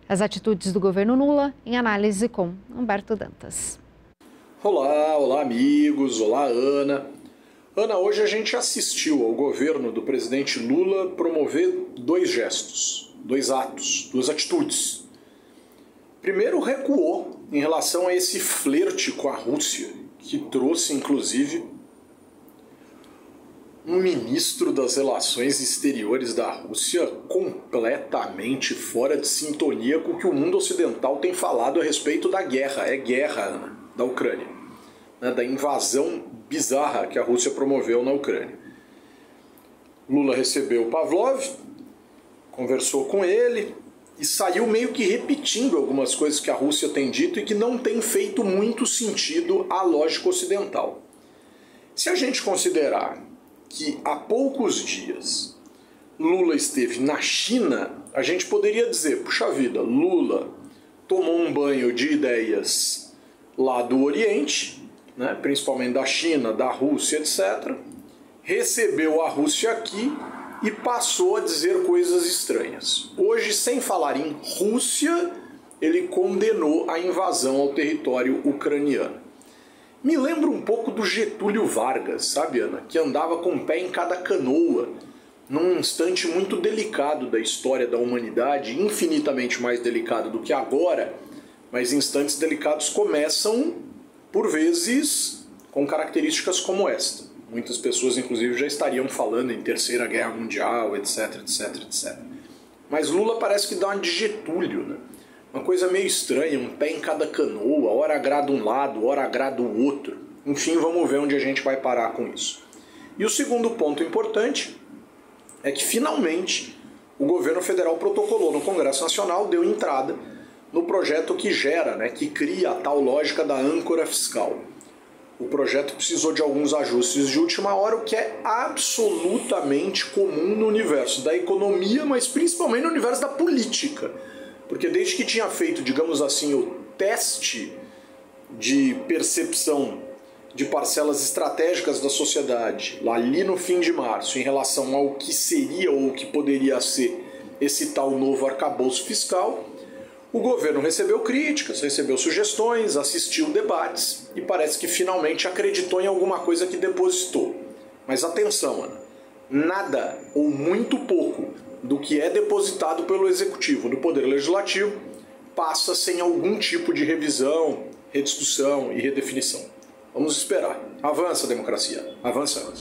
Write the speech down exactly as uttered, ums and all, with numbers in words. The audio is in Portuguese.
As atitudes do governo Lula em análise com Humberto Dantas. Olá, olá amigos, olá Ana. Ana, hoje a gente assistiu ao governo do presidente Lula promover dois gestos, dois atos, duas atitudes. Primeiro, recuou em relação a esse flerte com a Rússia, que trouxe inclusive um ministro das relações exteriores da Rússia completamente fora de sintonia com o que o mundo ocidental tem falado a respeito da guerra. É guerra, Ana, da Ucrânia, né, da invasão bizarra que a Rússia promoveu na Ucrânia. Lula recebeu Pavlov, conversou com ele e saiu meio que repetindo algumas coisas que a Rússia tem dito e que não tem feito muito sentido à lógica ocidental. Se a gente considerar que há poucos dias Lula esteve na China, a gente poderia dizer, puxa vida, Lula tomou um banho de ideias lá do Oriente, né, principalmente da China, da Rússia, etcétera, recebeu a Rússia aqui e passou a dizer coisas estranhas. Hoje, sem falar em Rússia, ele condenou a invasão ao território ucraniano. Me lembra um pouco do Getúlio Vargas, sabe, Ana? Que andava com o pé em cada canoa, num instante muito delicado da história da humanidade, infinitamente mais delicado do que agora, mas instantes delicados começam, por vezes, com características como esta. Muitas pessoas, inclusive, já estariam falando em Terceira Guerra Mundial, etc, etc, etcétera. Mas Lula parece que dá uma de Getúlio, né? Uma coisa meio estranha, um pé em cada canoa, ora agrada um lado, ora agrada o outro. Enfim, vamos ver onde a gente vai parar com isso. E o segundo ponto importante é que, finalmente, o governo federal protocolou no Congresso Nacional, deu entrada no projeto que gera, né, que cria a tal lógica da âncora fiscal. O projeto precisou de alguns ajustes de última hora, o que é absolutamente comum no universo da economia, mas principalmente no universo da política. Porque desde que tinha feito, digamos assim, o teste de percepção de parcelas estratégicas da sociedade, lá ali no fim de março, em relação ao que seria ou o que poderia ser esse tal novo arcabouço fiscal, o governo recebeu críticas, recebeu sugestões, assistiu debates e parece que finalmente acreditou em alguma coisa que depositou. Mas atenção, Ana, nada ou muito pouco do que é depositado pelo Executivo no Poder Legislativo passa sem algum tipo de revisão, rediscussão e redefinição. Vamos esperar. Avança a democracia. Avança.